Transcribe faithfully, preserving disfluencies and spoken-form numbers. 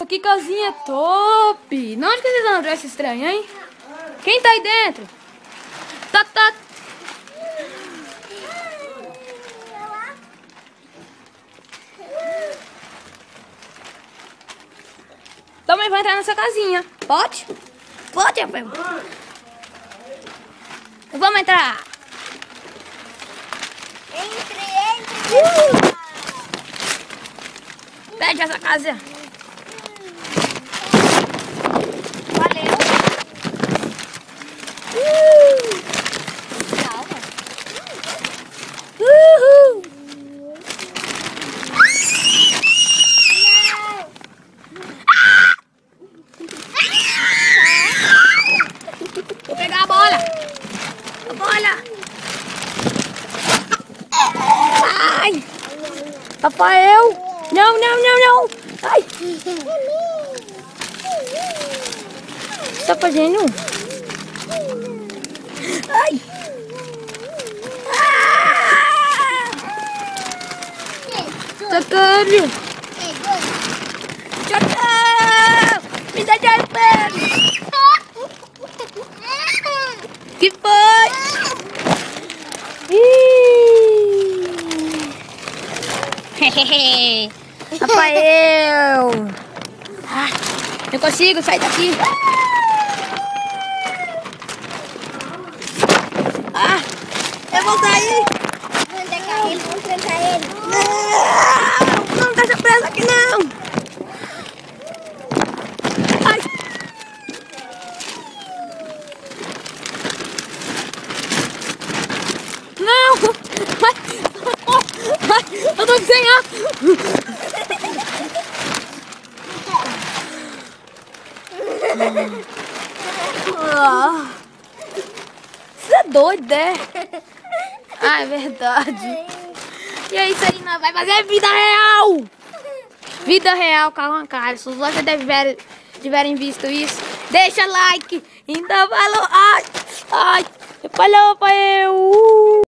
Nossa, que casinha top! Não, onde que vocês andam essa estranha, hein? Quem tá aí dentro? Tá, tá. Também vai entrar nessa casinha. Pode? Pode, Rafael. Vamos entrar. Entre, entre. Uh! Pede essa casa. Valeu. Uh! Calma. Uhul! Vou pegar a bola. A bola. Ai! Rafael! Não, não, não, não! Ai! O que você tá fazendo? Ai! Ah! Socorro! Socorro! Me dá de ajuda! Que foi? Hehehe! Rafael! Ah, não consigo sair daqui! Ah! Eu vou sair! Vamos trancar ele, vamos trancar ele. Não! Não deixa preso aqui não! Ai! Não! Ai! Ai! Eu tô sem ar! Ah, você é doido, é? Ah, é verdade. E é isso aí, nós vai fazer vida real. Vida real com a cara. Se vocês tiverem, tiverem visto isso, deixa like. Ainda falou. Ai, ai. Falou, pai.